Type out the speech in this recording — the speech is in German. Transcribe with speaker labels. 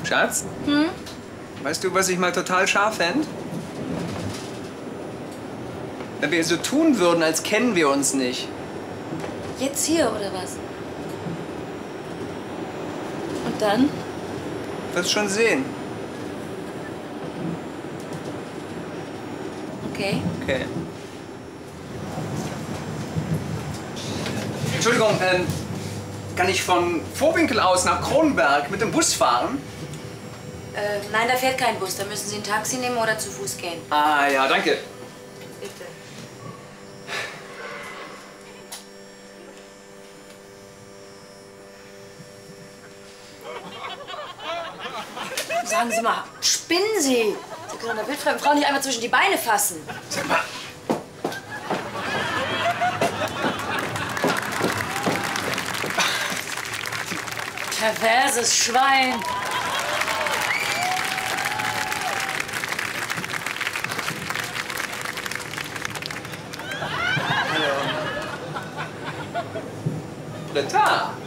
Speaker 1: Schatz? Weißt du, was ich mal total scharf fände? Wenn wir so tun würden, als kennen wir uns nicht.
Speaker 2: Jetzt hier, oder was? Und dann?
Speaker 1: Wirst schon sehen.
Speaker 2: Okay.
Speaker 1: Okay. Entschuldigung, kann ich von Vohwinkel aus nach Kronberg mit dem Bus fahren?
Speaker 2: Nein, da fährt kein Bus. Da müssen Sie ein Taxi nehmen oder zu Fuß gehen.
Speaker 1: Ah ja, danke.
Speaker 2: Bitte. Sagen Sie mal, spinnen Sie? Sie können einer wildfremden Frau nicht einmal zwischen die Beine fassen.
Speaker 1: Sag mal.
Speaker 2: Perverses Schwein.
Speaker 1: Britta!